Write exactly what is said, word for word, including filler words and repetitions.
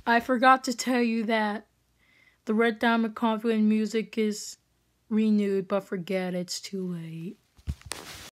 I forgot to tell you that the Red Diamond Confident music is renewed, but forget it's too late.